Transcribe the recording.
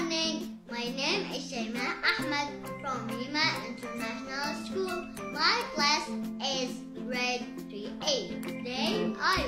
morning. My name is Shaima Ahmed from Rima International School. My class is grade 3A. Today I